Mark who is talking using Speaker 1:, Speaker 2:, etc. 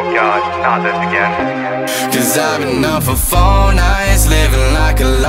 Speaker 1: God, not this again.
Speaker 2: 'Cause I've been up for 4 nights, living like a